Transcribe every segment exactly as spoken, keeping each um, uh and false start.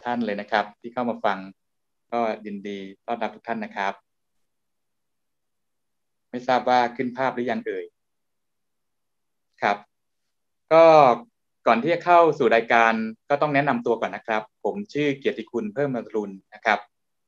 ท่านเลยนะครับที่เข้ามาฟังก็ยินดีต้อนรับทุกท่านนะครับไม่ทราบว่าขึ้นภาพหรือยังเอ่ยครับก็ก่อนที่จะเข้าสู่รายการก็ต้องแนะนำตัวก่อนนะครับผมชื่อเกียรติคุณเพิ่มอรุณนะครับ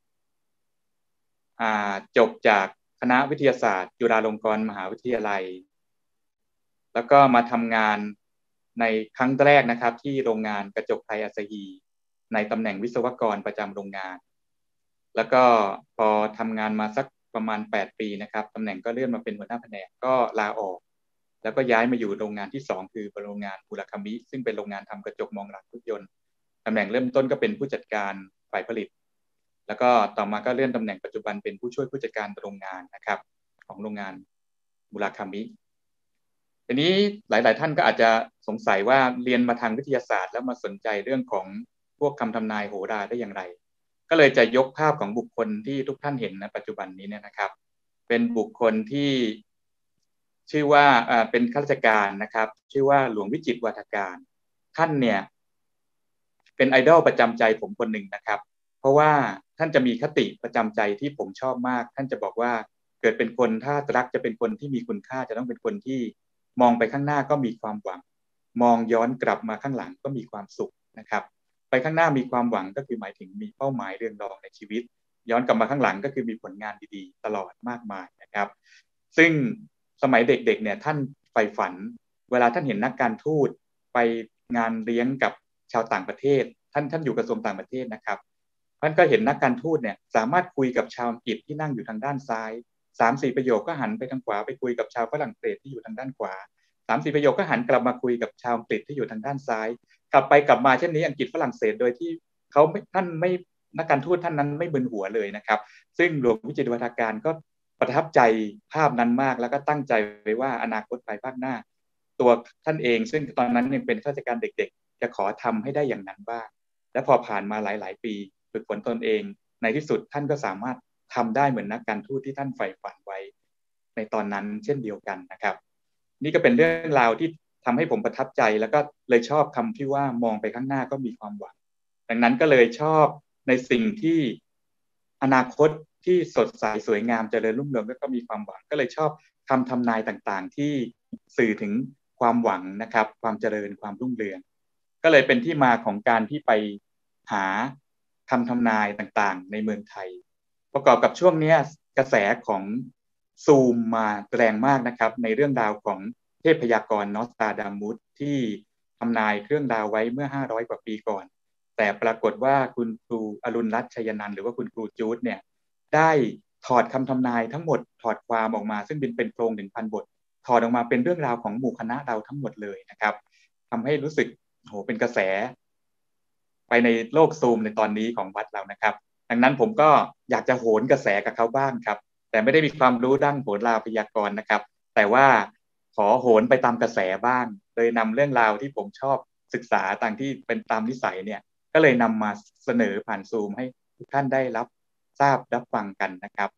อ่าจบจากคณะวิทยาศาสตร์จุฬาลงกรณ์มหาวิทยาลัยแล้วก็มาทำงานในครั้งแรกนะครับที่โรงงานกระจกไทยอาซาฮีในตำแหน่งวิศวกรประจำโรงงานแล้วก็พอทำงานมาสักประมาณแปดปีนะครับตำแหน่งก็เลื่อนมาเป็นหัวหน้าแผนกก็ลาออกแล้วก็ย้ายมาอยู่โรงงานที่สองคือโรงงานมูราคามิซึ่งเป็นโรงงานทำกระจกมองหลังรถยนต์ตำแหน่งเริ่มต้นก็เป็นผู้จัดการฝ่ายผลิตแล้วก็ต่อมาก็เลื่อนตำแหน่งปัจจุบันเป็นผู้ช่วยผู้จัดการโรงงานนะครับของโรงงานมูราคามิทีนี้หลายๆท่านก็อาจจะสงสัยว่าเรียนมาทางวิทยาศาสตร์แล้วมาสนใจเรื่องของพวกคำทำนายโหราได้อย่างไรก็เลยจะยกภาพของบุคคลที่ทุกท่านเห็นในปัจจุบันนี้เนี่ยนะครับเป็นบุคคลที่ชื่อว่าเป็นข้าราชการนะครับชื่อว่าหลวงวิจิตรวาทการท่านเนี่ยเป็นไอดอลประจำใจผมคนหนึ่งนะครับเพราะว่าท่านจะมีคติประจำใจที่ผมชอบมากท่านจะบอกว่าเกิดเป็นคนถ้ารักจะเป็นคนที่มีคุณค่าจะต้องเป็นคนที่มองไปข้างหน้าก็มีความหวังมองย้อนกลับมาข้างหลังก็มีความสุขนะครับไปข้างหน้ามีความหวังก็คือหมายถึงมีเป้าหมายเรืองรองในชีวิตย้อนกลับมาข้างหลังก็คือมีผลงานดีๆตลอดมากมายนะครับซึ่งสมัยเด็กๆเนี่ยท่านใฝ่ฝันเวลาท่านเห็นนักการทูตไปงานเลี้ยงกับชาวต่างประเทศท่านท่านอยู่กระทรวงต่างประเทศนะครับท่านก็เห็นนักการทูตเนี่ยสามารถคุยกับชาวอังกฤษที่นั่งอยู่ทางด้านซ้ายสามสี่ประโยคก็หันไปทางขวาไปคุยกับชาวฝรั่งเศสที่อยู่ทางด้านขวาสามสี่ประโยคก็หันกลับมาคุยกับชาวอังกฤษที่อยู่ทางด้านซ้ายกลับไปกลับมาเช่นนี้อังกฤษฝรั่งเศสโดยที่เขาท่านไม่นักการทูตท่านนั้นไม่มึนหัวเลยนะครับซึ่งหลวงวิจิตรวาทการก็ประทับใจภาพนั้นมากแล้วก็ตั้งใจไว้ว่าอนาคตภายภาคหน้าตัวท่านเองซึ่งตอนนั้นยังเป็นข้าราชการเด็กๆจะขอทำให้ได้อย่างนั้นบ้างและพอผ่านมาหลายๆปีฝึกฝนตนเองในที่สุดท่านก็สามารถทำได้เหมือนนักการทูตที่ท่านใฝ่ฝันไว้ในตอนนั้นเช่นเดียวกันนะครับนี่ก็เป็นเรื่องราวที่ทำให้ผมประทับใจแล้วก็เลยชอบคำที่ว่ามองไปข้างหน้าก็มีความหวังดังนั้นก็เลยชอบในสิ่งที่อนาคตที่สดใสสวยงามเจริญรุ่งเรืองก็มีความหวังก็เลยชอบคำทำนายต่างๆที่สื่อถึงความหวังนะครับความเจริญความรุ่งเรืองก็เลยเป็นที่มาของการที่ไปหาคำทำนายต่างๆในเมืองไทยประกอบกับช่วงนี้กระแสของซูมมาแรงมากนะครับในเรื่องราวของเทพยากรนอสตราดามุสที่ทำนายเรื่องราวไว้เมื่อห้าร้อยกว่าปีก่อนแต่ปรากฏว่าคุณครูอรุณรัตน์ชัยนันท์หรือว่าคุณครูจูดเนี่ยได้ถอดคำทำนายทั้งหมดถอดความออกมาซึ่งเป็นเป็นโครง หนึ่งพัน บทถอดออกมาเป็นเรื่องราวของหมู่คณะเราทั้งหมดเลยนะครับทำให้รู้สึกโหเป็นกระแสไปในโลกซูมในตอนนี้ของวัดเรานะครับดังนั้นผมก็อยากจะโหนกระแสกับเขาบ้างครับแต่ไม่ได้มีความรู้ด้านโหราพยากรณ์นะครับแต่ว่าขอโหนไปตามกระแสบ้างเลยนำเรื่องราวที่ผมชอบศึกษาต่างที่เป็นตามนิสัยเนี่ยก็เลยนำมาเสนอผ่านซูมให้ทุกท่านได้รับทราบรับฟังกันนะครับ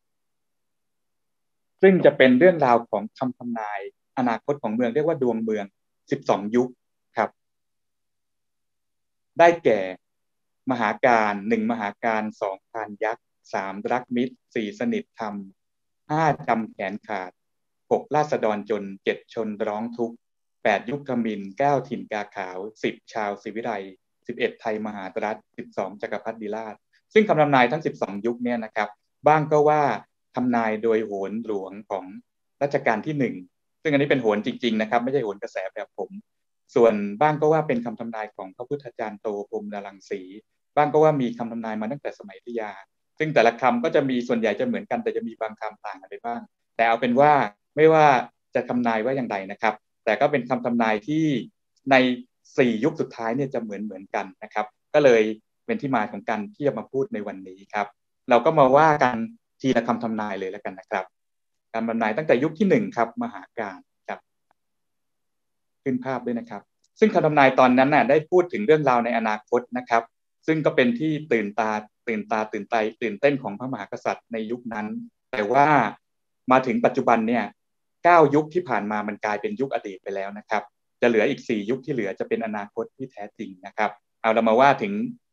ซึ่งจะเป็นเรื่องราวของคำทำนายอนาคตของเมืองเรียกว่าดวงเมืองสิบสองยุคครับได้แก่มหาการหนึ่งมหาการสองพานยักษ์สามรักมิตรสี่สนิทธรรมห้าจำแขนขาดหกราษฎรจนเจ็ดชนร้องทุกข์แปดยุคขมินเก้าถิ่นกาขาวสิบชาวศิวิไลสิบเอ็ดไทยมหาตรัสสิบสองจักรพรรดิราชซึ่งคำทำนายทั้งสิบสองยุคเนี่ยนะครับบ้างก็ว่าทำนายโดยโหรหลวงของรัชกาลที่หนึ่งซึ่งอันนี้เป็นโหรจริงๆนะครับไม่ใช่โหรกระแสแบบผมส่วนบ้างก็ว่าเป็นคำทำนายของพระพุทธจารย์โตพรหมดารังสีบ้างก็ว่ามีคำทำนายมาตั้งแต่สมัยอยุธยาซึ่งแต่ละคำก็จะมีส่วนใหญ่จะเหมือนกันแต่จะมีบางคำต่างกันไปบ้างแต่เอาเป็นว่าไม่ว่าจะทำนายว่าอย่างไรนะครับแต่ก็เป็นคำทำนายที่ในสี่ยุคสุดท้ายเนี่ยจะเหมือนเหมือนกันนะครับก็เลยเป็นที่มาของการที่จะมาพูดในวันนี้ครับเราก็มาว่ากันทีละคำทำนายเลยแล้วกันนะครับการทำนายตั้งแต่ยุคที่หนึ่งครับมหาการครับขึ้นภาพด้วยนะครับซึ่งคำทำนายตอนนั้นน่ะได้พูดถึงเรื่องราวในอนาคตนะครับซึ่งก็เป็นที่ตื่นตาตื่นตาตื่นใจตื่นเต้นของพระมหากษัตริย์ในยุคนั้นแต่ว่ามาถึงปัจจุบันเนี่ยเก้ายุคที่ผ่านมามันกลายเป็นยุคอดีตไปแล้วนะครับจะเหลืออีกสี่ยุคที่เหลือจะเป็นอนาคตที่แท้จริงนะครับเอาเรามาว่าถึง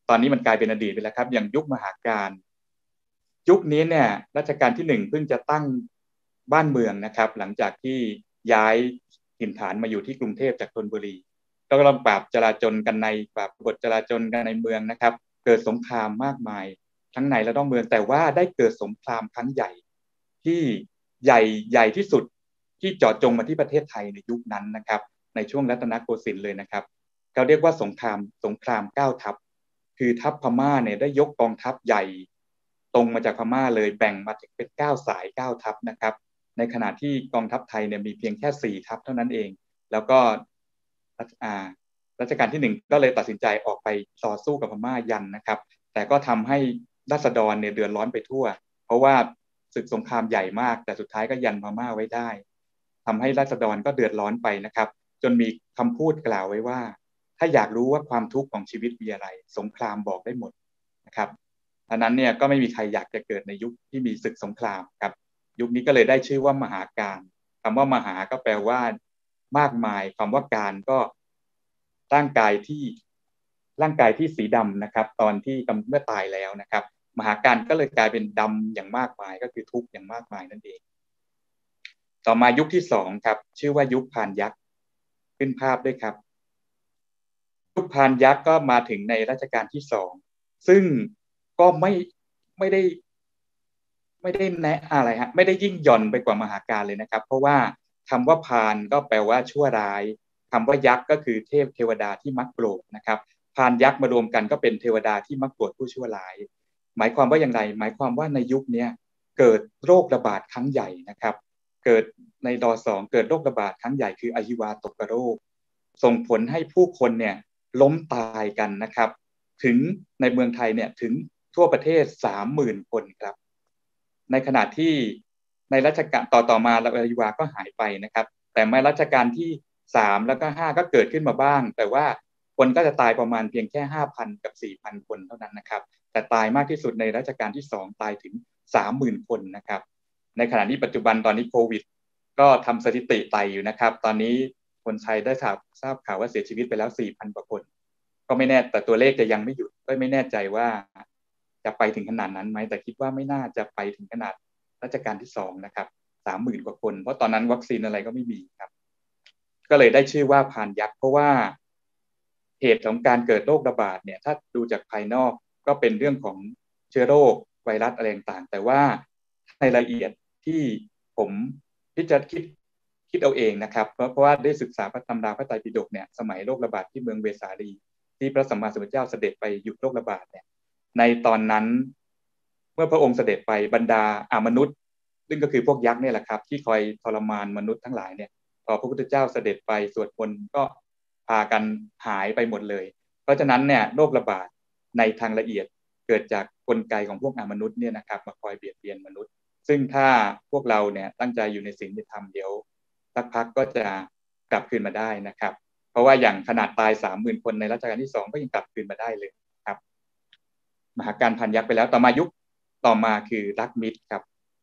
ตอนนี้มันกลายเป็นอดีตไปแล้วครับอย่างยุคมหาการยุคนี้เนี่ยรัชกาลที่หนึ่งเพิ่งจะตั้งบ้านเมืองนะครับหลังจากที่ย้ายถิ่นฐานมาอยู่ที่กรุงเทพจากธนบุรีก็กำลังปราบจราจรกันในปราบกฎจราจรกันในเมืองนะครับเกิดสงครามมากมายทั้งในและนอกเมืองแต่ว่าได้เกิดสงครามครั้งใหญ่ที่ใหญ่ใหญ่ที่สุดที่เจาะจงมาที่ประเทศไทยในยุคนั้นนะครับในช่วงรัตนโกสินทร์เลยนะครับเขาเรียกว่าสงครามสงครามเก้าทัพคือทัพพม่าเนี่ยได้ยกกองทัพใหญ่ตรงมาจากพม่าเลยแบ่งมาเป็นเก้าสายเก้าทัพนะครับในขณะที่กองทัพไทยเนี่ยมีเพียงแค่สี่ทัพเท่านั้นเองแล้วก็อ่ารัชกาลที่หนึ่งก็เลยตัดสินใจออกไปต่อสู้กับพม่ายันนะครับแต่ก็ทำให้ราษฎรเนี่ยเดือดร้อนไปทั่วเพราะว่าศึกสงครามใหญ่มากแต่สุดท้ายก็ยันพม่าไว้ได้ทำให้ราษฎรก็เดือดร้อนไปนะครับจนมีคำพูดกล่าวไว้ว่าถ้าอยากรู้ว่าความทุกข์ของชีวิตมีอะไรสงครามบอกได้หมดนะครับดังนั้นเนี่ยก็ไม่มีใครอยากจะเกิดในยุคที่มีศึกสงครามครับยุคนี้ก็เลยได้ชื่อว่ามหาการคำว่ามหาก็แปลว่ามากมายคำว่าการก็ร่างกายที่ร่างกายที่สีดำนะครับตอนที่เมื่อตายแล้วนะครับมหาการก็เลยกลายเป็นดำอย่างมากมายก็คือทุกข์อย่างมากมายนั่นเองต่อมายุคที่สองครับชื่อว่ายุคพานยักษ์ขึ้นภาพด้วยครับยุคพานยักษ์ก็มาถึงในรัชกาลที่สองซึ่งก็ไม่ไม่ได้ไม่ได้แนะอะไรฮะไม่ได้ยิ่งหย่อนไปกว่ามหาการเลยนะครับเพราะว่าคำว่าพานก็แปลว่าชั่วร้ายคำว่ายักษ์ก็คือเทพเทวดาที่มักโกรธนะครับพานยักษ์มารวมกันก็เป็นเทวดาที่มักโกรธผู้ชั่วร้ายหมายความว่าอย่างไรหมายความว่าในยุคนี้เกิดโรคระบาดครั้งใหญ่นะครับเกิดในรอสองเกิดโรคระบาดครั้งใหญ่คืออหิวาตกโรคส่งผลให้ผู้คนเนี่ยล้มตายกันนะครับถึงในเมืองไทยเนี่ยถึงทั่วประเทศ สามหมื่น คนครับในขณะที่ในรัชกาลต่อต่อมาอหิวาก็หายไปนะครับแต่ในรัชกาลที่สามแล้วก็ห้าก็เกิดขึ้นมาบ้างแต่ว่าคนก็จะตายประมาณเพียงแค่ ห้าพัน กับ สี่พัน คนเท่านั้นนะครับแต่ตายมากที่สุดในรัชกาลที่สองตายถึง สามหมื่น คนนะครับในขณะที่ปัจจุบันตอนนี้โควิดก็ทำสถิติไต่อยู่นะครับตอนนี้คนไทยได้ทราบทราบข่าวว่าเสียชีวิตไปแล้ว สี่พัน กว่าคนก็ไม่แน่แต่ตัวเลขจะยังไม่หยุดก็ไม่แน่ใจว่าจะไปถึงขนาดนั้นไหมแต่คิดว่าไม่น่าจะไปถึงขนาดรัชกาลที่สองนะครับ สามหมื่น กว่าคนเพราะตอนนั้นวัคซีนอะไรก็ไม่มีครับก็เลยได้ชื่อว่าพานยักษ์เพราะว่าเหตุของการเกิดโรคระบาดเนี่ยถ้าดูจากภายนอกก็เป็นเรื่องของเชื้อโรคไวรัสอะไรต่างๆแต่ว่าในรายละเอียดที่ผมที่จะคิดคิดเอาเองนะครับเพราะเพราะว่าได้ศึกษาพระตำราพระไตรปิฎกเนี่ยสมัยโรคระบาดที่เมืองเวสาลีที่พระสัมมาสัมพุทธเจ้าเสด็จไปหยุดโรคระบาดเนี่ยในตอนนั้นเมื่อพระองค์เสด็จไปบรรดาอามนุษย์ซึ่งก็คือพวกยักษ์เนี่ยแหละครับที่คอยทรมานมนุษย์ทั้งหลายเนี่ยพอพระพุทธเจ้าเสด็จไปสวดมนต์ก็พากันหายไปหมดเลยเพราะฉะนั้นเนี่ยโรคระบาดในทางละเอียดเกิดจากกลไกของพวกอามนุษย์เนี่ยนะครับมาคอยเบียดเบียนมนุษย์ซึ่งถ้าพวกเราเนี่ยตั้งใจอยู่ในศีลในธรรมเดี๋ยวสักพักก็จะกลับคืนมาได้นะครับเพราะว่าอย่างขนาดตาย สามหมื่น คนในรัชกาลที่สองก็ยังกลับคืนมาได้เลยครับมหาการพันยักษ์ไปแล้วต่อมายุคต่อมาคือรักมิตรครับ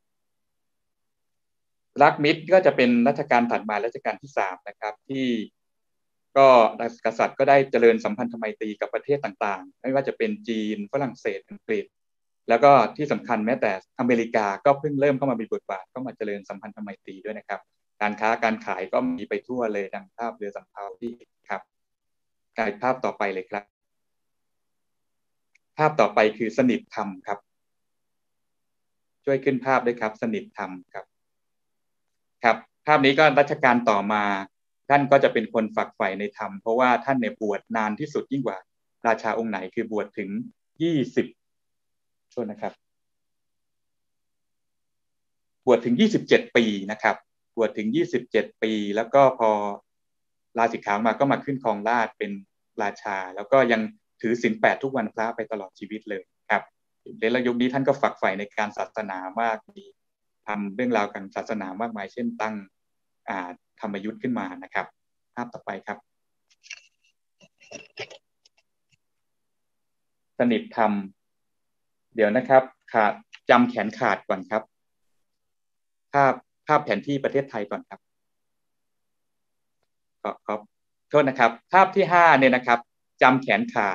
รักมิตรก็จะเป็นรัชกาลถัดมารัชกาลที่สามนะครับที่ก็กษัตริย์ก็ได้เจริญสัมพันธไมตรีกับประเทศต่างๆไม่ว่าจะเป็นจีนฝรั่งเศสอังกฤษแล้วก็ที่สำคัญแม้แต่อเมริกาก็เพิ่งเริ่มเข้ามามีบทบาทเข้ามาเจริญสัมพันธไมตรีด้วยนะครับการค้าการขายก็มีไปทั่วเลยดังภาพเรือสำเภาที่ครับกลายภาพต่อไปเลยครับภาพต่อไปคือสนิทธรรมครับช่วยขึ้นภาพด้วยครับสนิทธรรมครับครับภาพนี้ก็รัชกาลต่อมาท่านก็จะเป็นคนฝักใฝ่ในธรรมเพราะว่าท่านเนี่ยบวชนานที่สุดยิ่งกว่าราชาองค์ไหนคือบวชถึงยี่สิบโทษนะครับบวชถึงยี่สิบเจ็ดปีนะครับบวชถึงยี่สิบเจ็ดปีแล้วก็พอลาสิกขามาก็มาขึ้นครองราชย์เป็นราชาแล้วก็ยังถือศีลแปดทุกวันพระไปตลอดชีวิตเลยครับในยุคนี้ท่านก็ฝักใฝ่ในการศาสนามากมีทำเรื่องราวการศาสนามากมายเช่นตั้งธรรมยุทธ์ขึ้นมานะครับภาพต่อไปครับสนิทธรรมเดี๋ยวนะครับขาดจำแขนขาดก่อนครับภาพภาพแผนที่ประเทศไทยก่อนครับขอขอโทษนะครับภาพที่ห้าเนี่ยนะครับจำแขนขาด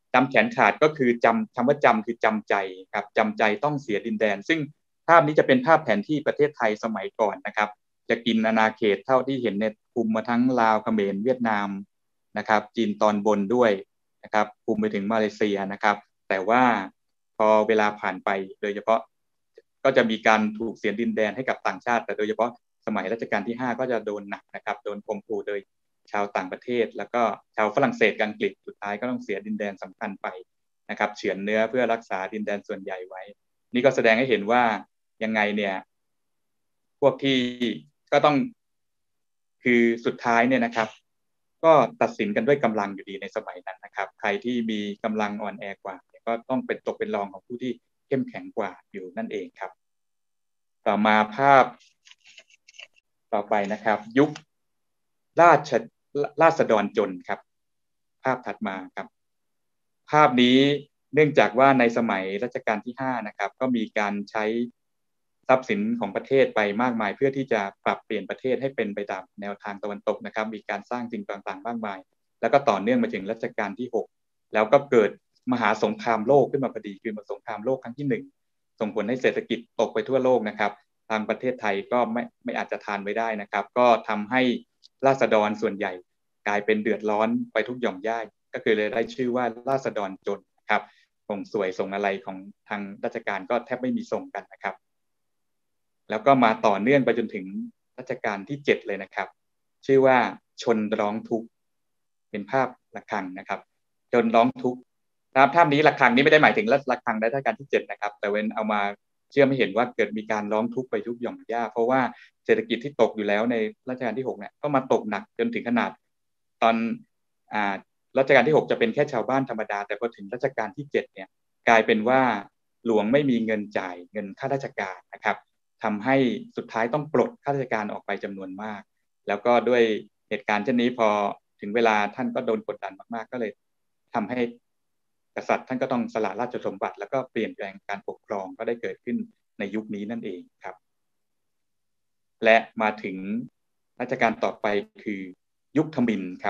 จำแขนขาดก็คือจำคำว่าจำคือจำใจครับจำใจต้องเสียดินแดนซึ่งภาพนี้จะเป็นภาพแผนที่ประเทศไทยสมัยก่อนนะครับจะกินอาณาเขตเท่าที่เห็นเนี่ยคุมมาทั้งลาวเขมรเวียดนามนะครับจีนตอนบนด้วยนะครับคุมไปถึงมาเลเซียนะครับแต่ว่าพอเวลาผ่านไปโดยเฉพาะก็จะมีการถูกเสียดินแดนให้กับต่างชาติแต่โดยเฉพาะสมัยรัชกาลที่ห้าก็จะโดนหนักนะครับโดนข่มขู่โดยชาวต่างประเทศแล้วก็ชาวฝรั่งเศสอังกฤษสุดท้ายก็ต้องเสียดินแดนสำคัญไปนะครับเฉือนเนื้อเพื่อรักษาดินแดนส่วนใหญ่ไว้นี่ก็แสดงให้เห็นว่ายังไงเนี่ยพวกที่ก็ต้องคือสุดท้ายเนี่ยนะครับก็ตัดสินกันด้วยกำลังอยู่ดีในสมัยนั้นนะครับใครที่มีกำลังอ่อนแอกว่าก็ต้องเป็นตกเป็นรองของผู้ที่เข้มแข็งกว่าอยู่นั่นเองครับต่อมาภาพต่อไปนะครับยุคราชราษฎรจนครับภาพถัดมาครับภาพนี้เนื่องจากว่าในสมัยรัชกาลที่ห้านะครับก็มีการใช้ทรัพย์สินของประเทศไปมากมายเพื่อที่จะปรับเปลี่ยนประเทศให้เป็นไปตามแนวทางตะวันตกนะครับมีการสร้างสิ่งต่างๆมากมายแล้วก็ต่อเนื่องมาถึงรัชกาลที่หกแล้วก็เกิดมหาสงครามโลกขึ้นมาพอดีคือสงครามโลกครั้งที่หนึ่งส่งผลให้เศรษฐกิจตกไปทั่วโลกนะครับทางประเทศไทยก็ไม่ไม่อาจจะทานไว้ได้นะครับก็ทำให้ราษฎรส่วนใหญ่กลายเป็นเดือดร้อนไปทุกหย่อมย่าก็คือเลยได้ชื่อว่าราษฎรจนครับส่งสวยส่งอะไรของทางราชการก็แทบไม่มีส่งกันนะครับแล้วก็มาต่อเนื่องไปจนถึงรัชกาลที่เจ็ดเลยนะครับชื่อว่าชนร้องทุกข์เป็นภาพระฆังนะครับชนร้องทุกข์นะครับภาพนี้ระฆังนี้ไม่ได้หมายถึงระฆังในรัชกาลที่เจ็ดนะครับแต่เว้นเอามาเชื่อไม่เห็นว่าเกิดมีการร้องทุกข์ไปทุกหย่อมย่าเพราะว่าเศรษฐกิจที่ตกอยู่แล้วในรัชกาลที่หกเนี่ยก็มาตกหนักจนถึงขนาดตอนอ่ารัชกาลที่หกจะเป็นแค่ชาวบ้านธรรมดาแต่พอถึงรัชกาลที่เจ็ดเนี่ยกลายเป็นว่าหลวงไม่มีเงินจ่ายเงินข้าราชการนะครับทำให้สุดท้ายต้องปลดข้าราชการออกไปจำนวนมากแล้วก็ด้วยเหตุการณ์เช่นนี้พอถึงเวลาท่านก็โดนกดดันมากๆก็เลยทำให้กษัตริย์ท่านก็ต้องสละราชสมบัติแล้วก็เปลี่ยนแปลงการปกครองก็ได้เกิดขึ้นในยุคนี้นั่นเองครับและมาถึงรัชกาลต่อไปคือยุคทมิฬครับ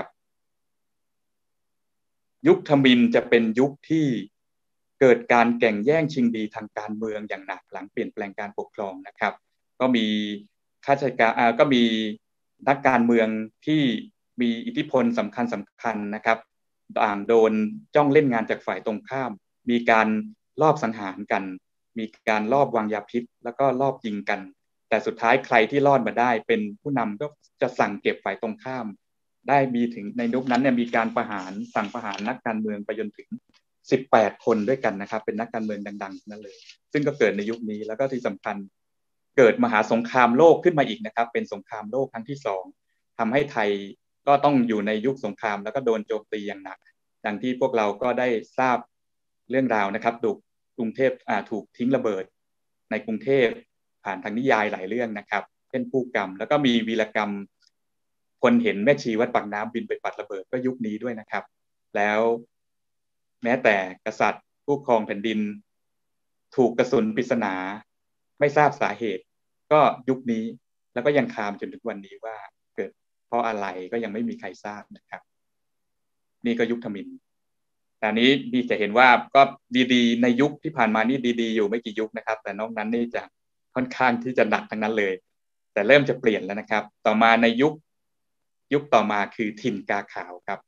ยุคทมิฬจะเป็นยุคที่เกิดการแข่งแย่งชิงดีทางการเมืองอย่างหนักหลังเปลี่ยนแปลงการปกครองนะครับก็มีข้าราชการอ่าก็มีนักการเมืองที่มีอิทธิพลสำคัญสำคัญนะครับต่างโดนจ้องเล่นงานจากฝ่ายตรงข้ามมีการลอบสังหารกันมีการลอบวางยาพิษแล้วก็ลอบยิงกันแต่สุดท้ายใครที่รอดมาได้เป็นผู้นำก็จะสั่งเก็บฝ่ายตรงข้ามได้มีถึงในยุคนั้นเนี่ยมีการประหารสั่งประหารนักการเมืองไปจนถึงสิบแปดคนด้วยกันนะครับเป็นนักการเมืองดังๆนั่นเลยซึ่งก็เกิดในยุคนี้แล้วก็ที่สำคัญเกิดมหาสงครามโลกขึ้นมาอีกนะครับเป็นสงครามโลกครั้งที่สองทำให้ไทยก็ต้องอยู่ในยุคสงครามแล้วก็โดนโจมตีอย่างหนักดังที่พวกเราก็ได้ทราบเรื่องราวนะครับถูกกรุงเทพอ่าถูกทิ้งระเบิดในกรุงเทพผ่านทางนิยายหลายเรื่องนะครับเช่นผู้กรรมแล้วก็มีวีรกรรมคนเห็นแม่ชีวัดปากน้ำบินไปปัดระเบิดก็ยุคนี้ด้วยนะครับแล้วแม้แต่กษัตริย์ผู้ครองแผ่นดินถูกกระสุนปริศนาไม่ทราบสาเหตุก็ยุคนี้แล้วก็ยังคามจนถึงวันนี้ว่าเกิดเพราะอะไรก็ยังไม่มีใครทราบนะครับนี่ก็ยุคทมิฬแต่นี้ดีจะเห็นว่าก็ดีๆในยุคที่ผ่านมานี่ดีๆอยู่ไม่กี่ยุคนะครับแต่นอกนั้นนี่จะค่อนข้างที่จะหนักทั้งนั้นเลยแต่เริ่มจะเปลี่ยนแล้วนะครับต่อมาในยุคยุคต่อมาคือถิ่นกาขาวครับ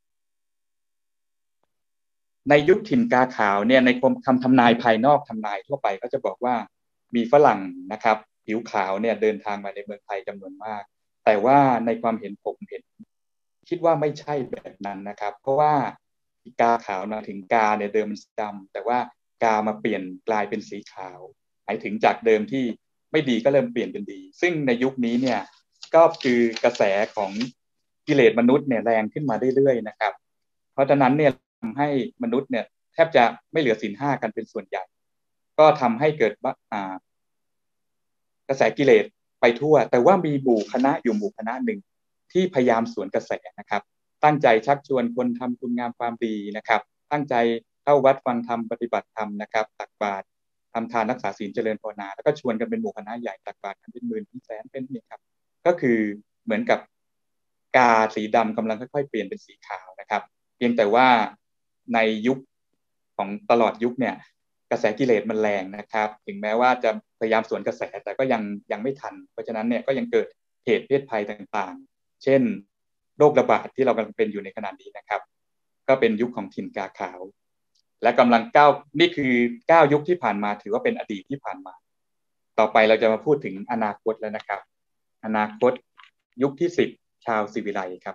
ในยุคถิ่นกาขาวเนี่ยในคำทำนายภายนอกทำนายทั่วไปก็จะบอกว่ามีฝรั่งนะครับผิวขาวเนี่ยเดินทางมาในเมืองไทยจำนวนมากแต่ว่าในความเห็นผมเห็นคิดว่าไม่ใช่แบบนั้นนะครับเพราะว่ากาขาวมาถึงกาเนี่ยเดิมมันดำแต่ว่ากามาเปลี่ยนกลายเป็นสีขาวหมายถึงจากเดิมที่ไม่ดีก็เริ่มเปลี่ยนเป็นดีซึ่งในยุคนี้เนี่ยก็คือกระแสของกิเลสมนุษย์เนี่ยแรงขึ้นมาเรื่อยๆนะครับเพราะฉะนั้นเนี่ยทำให้มนุษย์เนี่ยแทบจะไม่เหลือศีลห้ากันเป็นส่วนใหญ่ก็ทำให้เกิดอ่ากระแสกิเลสไปทั่วแต่ว่ามีหมู่คณะอยู่หมู่คณะหนึ่งที่พยายามสวนกระแสนะครับตั้งใจชักชวนคนทำคุณงามความดีนะครับตั้งใจเข้าวัดฟังธรรมปฏิบัติธรรมนะครับตักบาตรทำทานรักษาศีลเจริญภาวนาแล้วก็ชวนกันเป็นหมู่คณะใหญ่ตักบาตรกันเป็นหมื่นเป็นแสนเป็นนี่ครับก็คือเหมือนกับกาสีดำกำลังค่อยๆเปลี่ยนเป็นสีขาวนะครับเพียงแต่ว่าในยุคของตลอดยุคเนี่ยกระแสกิเลสมันแรงนะครับถึงแม้ว่าจะพยายามสวนกระแสแต่ก็ยังยังไม่ทันเพราะฉะนั้นเนี่ยก็ยังเกิดเหตุเพศภัยต่างๆเช่นโรคระบาดที่เรากำลังเป็นอยู่ในขณะนี้นะครับก็เป็นยุคของถิ่นกาขาวและกำลังก้าวนี่คือเก้ายุคที่ผ่านมาถือว่าเป็นอดีตที่ผ่านมาต่อไปเราจะมาพูดถึงอนาคตแล้วนะครับอนาคตยุคที่สิบชาวศิวิไลครับ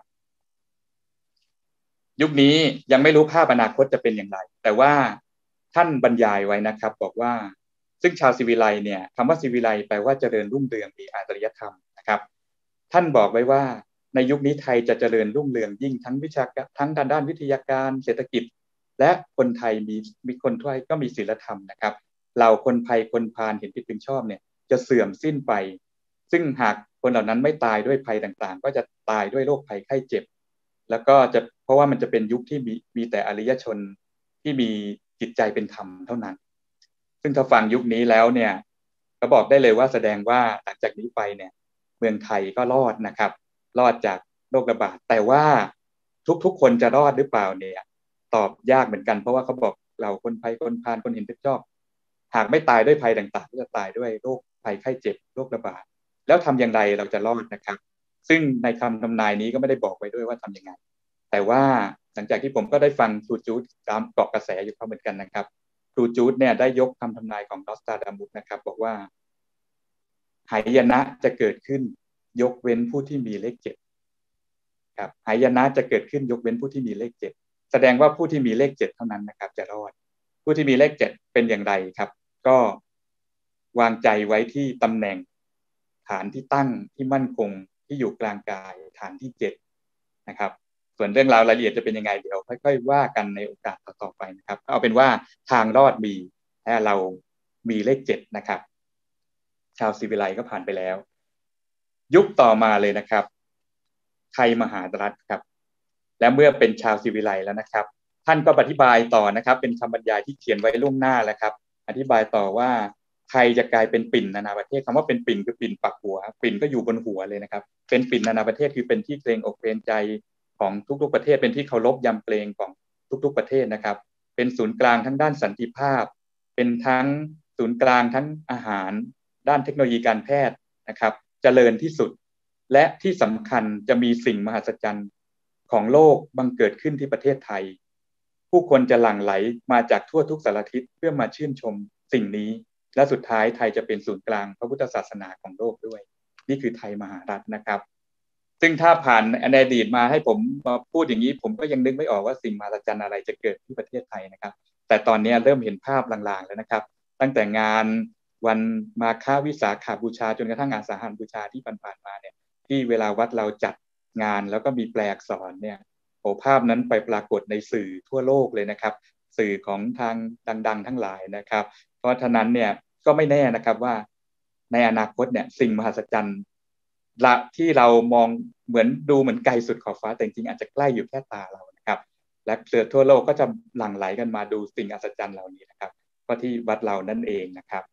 ยุคนี้ยังไม่รู้ภาพอนาคตจะเป็นอย่างไรแต่ว่าท่านบรรยายไว้นะครับบอกว่าซึ่งชาวศิวิไลเนี่ยคำว่าศิวิไลแปลว่าเจริญรุ่งเรืองมีอารยธรรมนะครับท่านบอกไว้ว่าในยุคนี้ไทยจะเจริญรุ่งเรืองยิ่งทั้งวิชาการทั้งด้านวิทยาการเศรษฐกิจและคนไทยมีมีคนไทยก็มีศีลธรรมนะครับเหล่าคนภัยคนพาลเห็นผิดเป็นชอบเนี่ยจะเสื่อมสิ้นไปซึ่งหากคนเหล่านั้นไม่ตายด้วยภัยต่างๆก็จะตายด้วยโรคภัยไข้เจ็บแล้วก็จะเพราะว่ามันจะเป็นยุคที่มีมีแต่อริยชนที่มีจิตใจเป็นธรรมเท่านั้นซึ่งถ้าฟังยุคนี้แล้วเนี่ยก็บอกได้เลยว่าแสดงว่าหลังจากนี้ไปเนี่ยเมืองไทยก็รอดนะครับรอดจากโรคระบาดแต่ว่าทุกๆคนจะรอดหรือเปล่าเนี่ยตอบยากเหมือนกันเพราะว่าเขาบอกเราคนภัยคนพาลคนเห็นผิดชอบหากไม่ตายด้วยภัยต่างๆก็จะตายด้วยโรคภัยไข้เจ็บโรคระบาดแล้วทำอย่างไรเราจะรอดนะครับซึ่งในคำทำนายนี้ก็ไม่ได้บอกไว้ด้วยว่าทำยังไงแต่ว่าหลังจากที่ผมก็ได้ฟังครูจูดตามเกาะกระแสอยู่เขาเหมือนกันนะครับครูจูดเนี่ยได้ยกคำทำนายของนอสตราดามุสนะครับบอกว่าหายนะจะเกิดขึ้นยกเว้นผู้ที่มีเลขเจ็ดครับหายนะจะเกิดขึ้นยกเว้นผู้ที่มีเลขเจ็ดแสดงว่าผู้ที่มีเลขเจ็ดเท่านั้นนะครับจะรอดผู้ที่มีเลขเจ็ดเป็นอย่างไรครับก็วางใจไว้ที่ตำแหน่งฐานที่ตั้งที่มั่นคงที่อยู่กลางกายฐานที่เจ็ดนะครับส่วนเรื่องราวรายละเอียดจะเป็นยังไงเดี๋ยวค่อยๆว่ากันในโอกาสต่อๆไปนะครับเอาเป็นว่าทางรอดมีถ้าเรามีเลขเจ็ดนะครับชาวศิวิไลก็ผ่านไปแล้วยุคต่อมาเลยนะครับไทยมหารัฐครับและเมื่อเป็นชาวศิวิไลแล้วนะครับท่านก็อธิบายต่อนะครับเป็นคำบรรยายที่เขียนไว้ล่วงหน้าแล้วครับอธิบายต่อว่าไทยจะกลายเป็นปิ่นนานาประเทศคำว่าเป็นปิ่นคือปิ่นปักหัวปิ่นก็อยู่บนหัวเลยนะครับเป็นปิ่นนานาประเทศคือเป็นที่เกรงอกเกรงใจของทุกๆประเทศเป็นที่เคารพยำเกรงของทุกๆประเทศนะครับเป็นศูนย์กลางทั้งด้านสันติภาพเป็นทั้งศูนย์กลางทั้งอาหารด้านเทคโนโลยีการแพทย์นะครับเจริญที่สุดและที่สำคัญจะมีสิ่งมหัศจรรย์ของโลกบังเกิดขึ้นที่ประเทศไทยผู้คนจะหลั่งไหลมาจากทั่วทุกสารทิศเพื่อมาชื่นชมสิ่งนี้และสุดท้ายไทยจะเป็นศูนย์กลางพระพุทธศาสนาของโลกด้วยนี่คือไทยมหารัฐนะครับซึ่งถ้าผ่านในอดีตมาให้ผมมาพูดอย่างนี้ผมก็ยังนึกไม่ออกว่าสิ่งมหัศจรรย์อะไรจะเกิดที่ประเทศไทยนะครับแต่ตอนนี้เริ่มเห็นภาพลางๆแล้วนะครับตั้งแต่งานวันมาฆวิสาขบูชาจนกระทั่งงานสาหันบูชาที่ผ่านๆมาเนี่ยที่เวลาวัดเราจัดงานแล้วก็มีแปลอักษรเนี่ยโอ้ภาพนั้นไปปรากฏในสื่อทั่วโลกเลยนะครับสื่อของทางดังๆทั้งหลายนะครับเพราะฉะนั้นเนี่ยก็ไม่แน่นะครับว่าในอนาคตเนี่ยสิ่งมหัศจรรย์ละที่เรามองเหมือนดูเหมือนไกลสุดขอบฟ้าแต่จริงๆอาจจะใกล้อยู่แค่ตาเรานะครับและเสือทั่วโลกก็จะหลั่งไหลกันมาดูสิ่งอัศจรรย์เหล่านี้นะครับก็ที่วัดเรานั่นเองนะครับ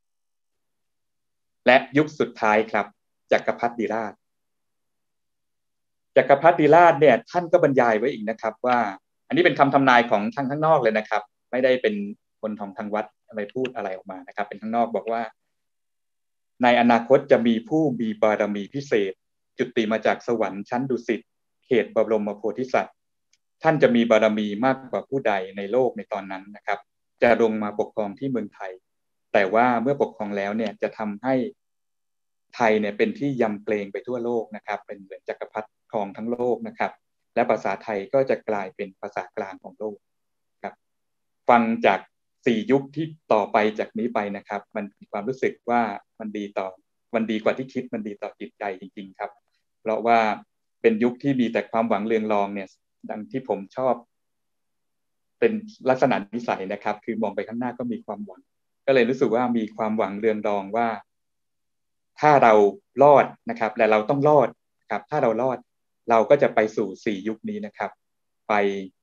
และยุคสุดท้ายครับจักรพรรดิราชจักรพรรดิราชเนี่ยท่านก็บรรยายไว้อีกนะครับว่าอันนี้เป็นคำทำนายของทางข้างนอกเลยนะครับไม่ได้เป็นคนของทางวัดอะไรพูดอะไรออกมานะครับเป็นข้างนอกบอกว่าในอนาคตจะมีผู้มีบารมีพิเศษจุติมาจากสวรรค์ชั้นดุสิตเขตบรมโพธิสัตว์ท่านจะมีบารมีมากกว่าผู้ใดในโลกในตอนนั้นนะครับจะลงมาปกครองที่เมืองไทยแต่ว่าเมื่อปกครองแล้วเนี่ยจะทำให้ไทยเนี่ยเป็นที่ยำเกรงไปทั่วโลกนะครับเป็นเหมือนจักรพรรดิครองทั้งโลกนะครับและภาษาไทยก็จะกลายเป็นภาษากลางของโลกครับฟังจากสี่ยุคที่ต่อไปจากนี้ไปนะครับมันมีความรู้สึกว่ามันดีต่อมันดีกว่าที่คิดมันดีต่อจิตใจจริงๆครับเพราะว่าเป็นยุคที่มีแต่ความหวังเรืองรองเนี่ยดังที่ผมชอบเป็นลักษณะนิสัยนะครับคือมองไปข้างหน้าก็มีความหวังก็เลยรู้สึกว่ามีความหวังเรืองรองว่าถ้าเรารอดนะครับและเราต้องรอดครับถ้าเรารอดเราก็จะไปสู่สี่ยุคนี้นะครับไป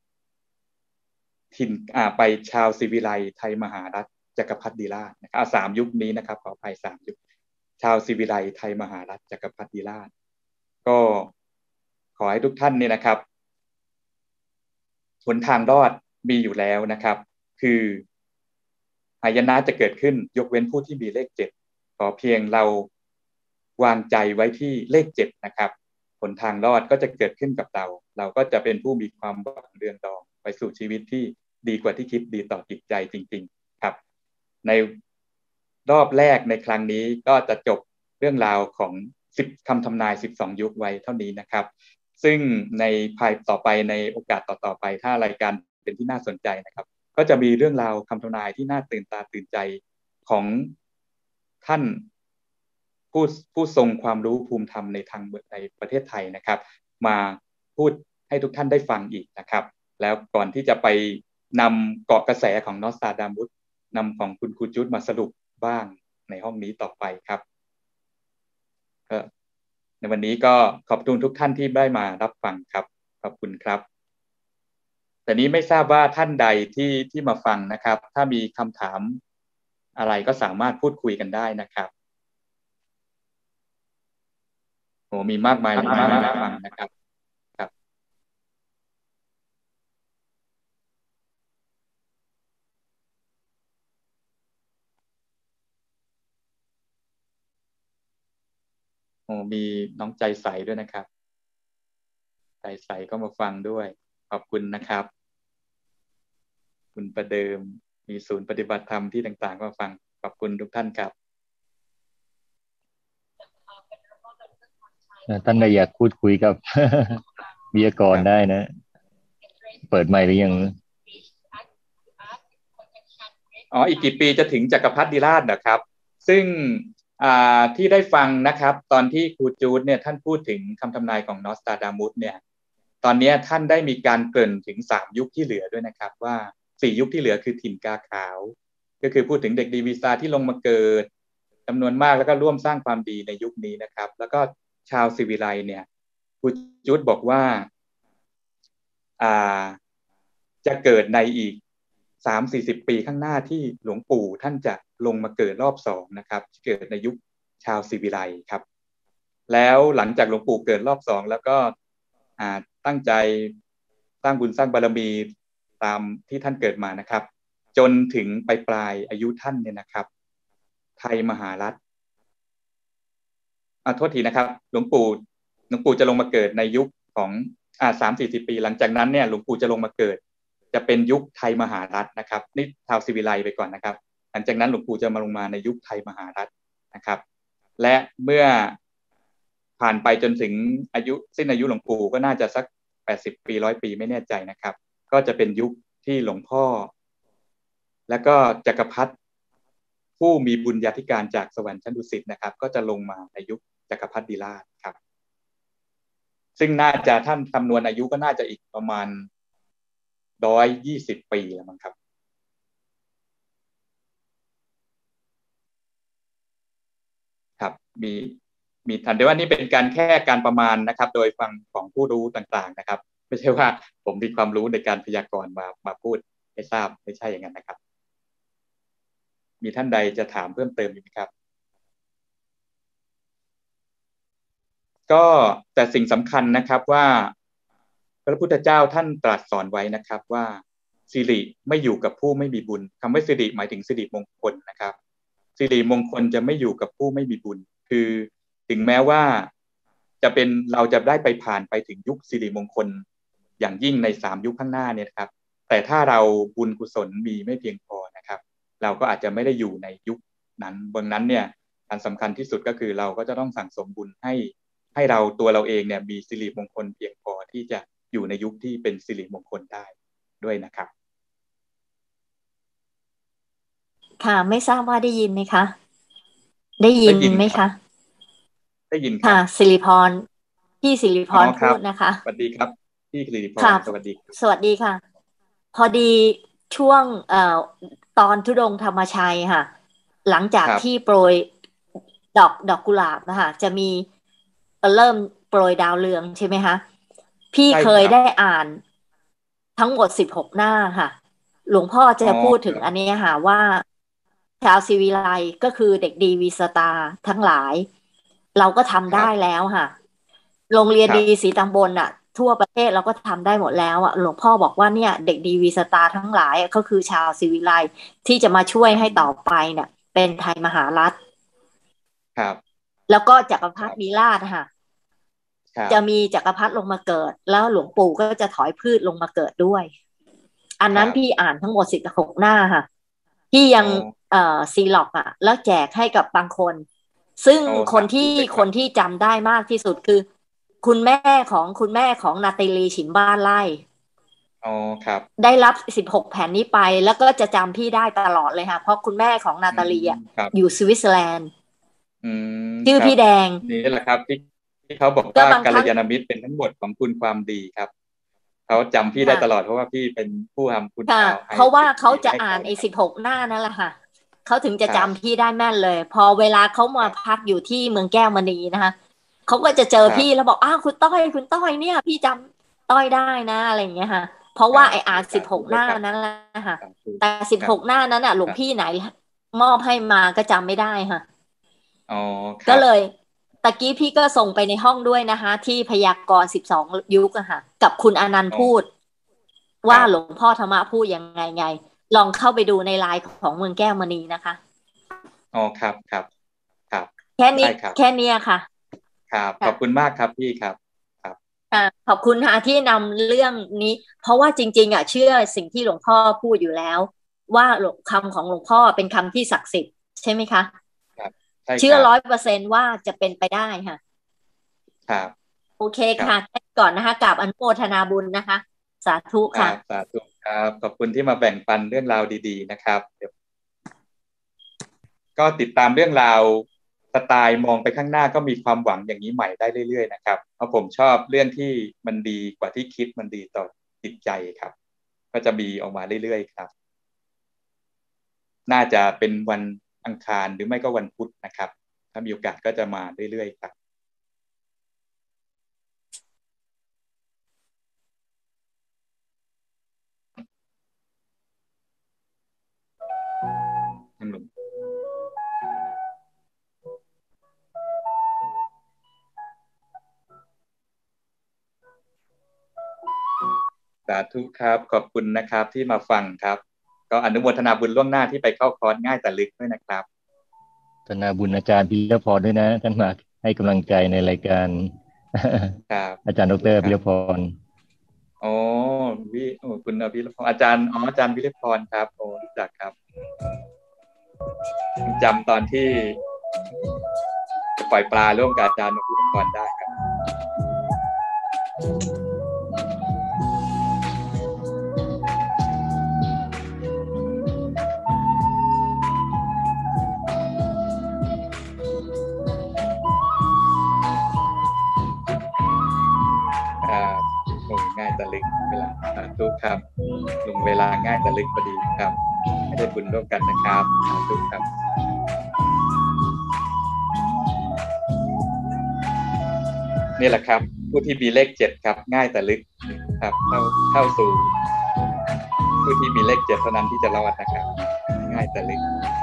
ถิ่นอ่าไปชาวศิวิไลไทยมหารัฐจักรพรรดิราชนะครับสามยุคนี้นะครับขออภัยสามยุคชาวศิวิไลไทยมหารัฐจักรพรรดิราชก็ขอให้ทุกท่านเนี่ยนะครับหนทางรอดมีอยู่แล้วนะครับคือหายนะจะเกิดขึ้นยกเว้นผู้ที่มีเลขเจ็ดขอเพียงเราวางใจไว้ที่เลขเจ็ดนะครับผลทางรอดก็จะเกิดขึ้นกับเราเราก็จะเป็นผู้มีความหวังเรืองรองไปสู่ชีวิตที่ดีกว่าที่คิดดีต่อจิตใจจริงๆครับในรอบแรกในครั้งนี้ก็จะจบเรื่องราวของสิบคำทำนายสิบสองยุคไว้เท่านี้นะครับซึ่งในภายต่อไปในโอกาสต่อๆไปถ้ารายการเป็นที่น่าสนใจนะครับก็จะมีเรื่องราวคำทำนายที่น่าตื่นตาตื่นใจของท่านผู้ผู้ทรงความรู้ภูมิธรรมในทางในประเทศไทยนะครับมาพูดให้ทุกท่านได้ฟังอีกนะครับแล้วก่อนที่จะไปนำเกาะกระแสของนอสตราดามุสนำของคุณครูจุดมาสรุปบ้างในห้องนี้ต่อไปครับก็ในวันนี้ก็ขอบคุณทุกท่านที่ได้มารับฟังครับขอบคุณครับแต่นี้ไม่ทราบว่าท่านใดที่ที่มาฟังนะครับถ้ามีคำถามอะไรก็สามารถพูดคุยกันได้นะครับโอ้มีมากมายเลยที่มาฟังนะครับครับโอ้มีน้องใจใสด้วยนะครับใจใสก็มาฟังด้วยขอบคุณนะครับคุณประเดิมมีศูนย์ปฏิบัติธรรมที่ต่างๆก็มาฟังขอบคุณทุกท่านครับท่านใดอยากพูดคุยกับ วิทยากรได้นะเปิดไมค์หรือยังอ๋ออีกกี่ปีจะถึงจักรพรรดิราชนะครับซึ่งที่ได้ฟังนะครับตอนที่ครูจูดเนี่ยท่านพูดถึงคำทำนายของนอสตราดามุสเนี่ยตอนนี้ท่านได้มีการเกริ่นถึงสามยุคที่เหลือด้วยนะครับว่าสี่ยุคที่เหลือคือถิ่นกาขาวก็คือพูดถึงเด็กดีวีซาที่ลงมาเกิดจำนวนมากแล้วก็ร่วมสร้างความดีในยุคนี้นะครับแล้วก็ชาวศิวิไลเนี่ยครูจูดบอกว่าอ่าจะเกิดในอีกสามสี่สิบปีข้างหน้าที่หลวงปู่ท่านจะลงมาเกิดรอบสองนะครับเกิดในยุคชาวศิวิไลครับแล้วหลังจากหลวงปู่เกิดรอบสองแล้วก็ตั้งใจสร้างบุญสร้างบารมีตามที่ท่านเกิดมานะครับจนถึงปลายปลายอายุท่านเนี่ยนะครับไทยมหารัฐอ่าโทษทีนะครับหลวงปู่หลวงปู่จะลงมาเกิดในยุคของอ่าสามสี่สิบปีหลังจากนั้นเนี่ยหลวงปู่จะลงมาเกิดจะเป็นยุคไทยมหารัฐนะครับนี่ชาวศิวิไลไปก่อนนะครับหลังจากนั้นหลวงปู่จะมาลงมาในยุคไทยมหารัฐนะครับและเมื่อผ่านไปจนถึงอายุสิ้นอายุหลวงปู่ก็น่าจะสักแปดสิบปีร้อยปีไม่แน่ใจนะครับก็จะเป็นยุคที่หลวงพ่อแล้วก็จักรพรรดิผู้มีบุญญาธิการจากสวรรค์ชั้นดุสิตนะครับก็จะลงมาในยุคจักรพรรดิราชครับซึ่งน่าจะท่านคำนวณอายุก็น่าจะอีกประมาณร้อยยี่สิบปีแล้วมั้งครับครับมีมีทันแต่ว่านี่เป็นการแค่การประมาณนะครับโดยฟังของผู้รู้ต่างๆนะครับไม่ใช่ว่าผมมีความรู้ในการพยากรณ์มามาพูดให้ทราบไม่ใช่อย่างนั้นนะครับมีท่านใดจะถามเพิ่มเติมอีกไหมครับก็แต่สิ่งสำคัญนะครับว่าพระพุทธเจ้าท่านตรัสสอนไว้นะครับว่าสิริไม่อยู่กับผู้ไม่มีบุญคำว่าสิริหมายถึงสิริมงคลนะครับสิริมงคลจะไม่อยู่กับผู้ไม่มีบุญคือถึงแม้ว่าจะเป็นเราจะได้ไปผ่านไปถึงยุคสิริมงคลอย่างยิ่งในสามยุคข้างหน้าเนี่ยครับแต่ถ้าเราบุญกุศลมีไม่เพียงพอนะครับเราก็อาจจะไม่ได้อยู่ในยุคนั้นบางนั้นเนี่ยอันสำคัญที่สุดก็คือเราก็จะต้องสั่งสมบุญให้ให้เราตัวเราเองเนี่ยมีสิริมงคลเพียงพอที่จะอยู่ในยุคที่เป็นสิริมงคลได้ด้วยนะครับค่ะไม่ทราบว่าได้ยินไหมคะได้ยินไหมคะได้ยินครับค่ะสิริพรพี่สิริพรพูดนะคะสวัสดีครับพี่สิริพรสวัสดีสวัสดีค่ะพอดีช่วงเอ่อตอนธุดงค์ธรรมชัยค่ะหลังจากที่โปรยดอกดอกกุหลาบนะคะจะมีเริ่มโปรยดาวเรืองใช่ไหมคะพี่เคยได้อ่านทั้งหมดสิบหกหน้าค่ะหลวงพ่อจะพูดถึงอันนี้ค่ะว่าชาวศิวิไลก็คือเด็กดีวีสตาร์ทั้งหลายเราก็ทำได้แล้วค่ะโรงเรียนดีศรีตำบลอ่ะทั่วประเทศเราก็ทำได้หมดแล้วอ่ะหลวงพ่อบอกว่าเนี่ยเด็กดีวีสตาร์ทั้งหลายก็คือชาวศิวิไลที่จะมาช่วยให้ต่อไปเนี่ยเป็นไทยมหารัฐครับแล้วก็จักรพรรดิมีราชค่ะครับจะมีจักรพรรดิลงมาเกิดแล้วหลวงปู่ก็จะถอยพืชลงมาเกิดด้วยอันนั้นพี่อ่านทั้งหมดสิบหกหน้าค่ะพี่ยังเอ่อซีล็อกอ่ะแล้วแจกให้กับบางคนซึ่งคนที่คนที่จำได้มากที่สุดคือคุณแม่ของคุณแม่ของนาตาลีฉิมบ้านไร่อ๋อครับได้รับสิบหกแผ่นนี้ไปแล้วก็จะจำพี่ได้ตลอดเลยค่ะเพราะคุณแม่ของนาตาลีอ่ะอยู่สวิตเซอร์แลนด์ชื่อพี่แดงนี่แหละครับที่ที่เขาบอกว่ากัลยาณมิตรเป็นทั้งหมดของคุณความดีครับเขาจำพี่ได้ตลอดเพราะว่าพี่เป็นผู้ทำคุณงามเพราะว่าเขาจะอ่านไอ้สิบหกหน้านั่นแหละค่ะเขาถึงจะจำพี่ได้แม่นเลยพอเวลาเขามาพักอยู่ที่เมืองแก้วมณีนะคะเขาก็จะเจอพี่แล้วบอกอ้าวคุณต้อยคุณต้อยเนี่ยพี่จำต้อยได้นะอะไรอย่างเงี้ยค่ะเพราะว่าไอ้อ่านสิบหกหน้านั้นแหละค่ะแต่สิบหกหน้านั้นอ่ะหลวงพี่ไหนมอบให้มาก็จำไม่ได้ค่ะอ๋อก็เลยตะกี้พี่ก็ส่งไปในห้องด้วยนะคะที่พยากรณ์สิบสองยุคอะค่ะกับคุณอนันต์พูดว่าหลวงพ่อธรรมะพูดยังไงไงลองเข้าไปดูในไลน์ของเมืองแก้วมณีนะคะอ๋อครับครับครับแค่นี้แค่นี้ค่ะครับขอบคุณมากครับพี่ครับครับขอบคุณค่ะที่นำเรื่องนี้เพราะว่าจริงๆอ่ะเชื่อสิ่งที่หลวงพ่อพูดอยู่แล้วว่าคำของหลวงพ่อเป็นคำที่ศักดิ์สิทธิ์ใช่ไหมคะครับเชื่อร้อยเปอร์เซนต์ว่าจะเป็นไปได้ค่ะครับโอเคค่ะก่อนนะคะกราบอนุโมทนาบุญนะคะสาธุค่ะสาธุครับขอบคุณที่มาแบ่งปันเรื่องราวดีๆนะครับก็ติดตามเรื่องราวสไตล์มองไปข้างหน้าก็มีความหวังอย่างนี้ใหม่ได้เรื่อยๆนะครับเพราะผมชอบเรื่องที่มันดีกว่าที่คิดมันดีต่อจิตใจครับก็จะมีออกมาเรื่อยๆครับน่าจะเป็นวันอังคารหรือไม่ก็วันพุธนะครับถ้ามีโอกาสก็จะมาเรื่อยๆครับสาธุครับขอบคุณนะครับที่มาฟังครับก็อนุโมทนาบุญล่วงหน้าที่ไปเข้าคอร์สง่ายแต่ลึกด้วยนะครับอนุโมทนาบุญอาจารย์พิรพรด้วยนะท่านมาให้กำลังใจในรายการอาจารย์ดรพิรพรอ๋อวิโอ้คุณพิรพรอาจารย์อ๋ออาจารย์พิรพรครับโอ้รู้จักครับจำตอนที่ปล่อยปลาร่วมกับอาจารย์พิรพรได้ครับง่ายแต่ลึกเวลาสาธุครับลงเวลาง่ายแต่ลึกพอดีครับให้ได้บุญร่วมกันนะครับสาธุครับนี่แหละครับผู้ที่มีเลขเจ็ดครับง่ายแต่ลึกครับเข้าเข้าสู่ผู้ที่มีเลขเจ็ดเท่านั้นที่จะรอดนะครับง่ายแต่ลึก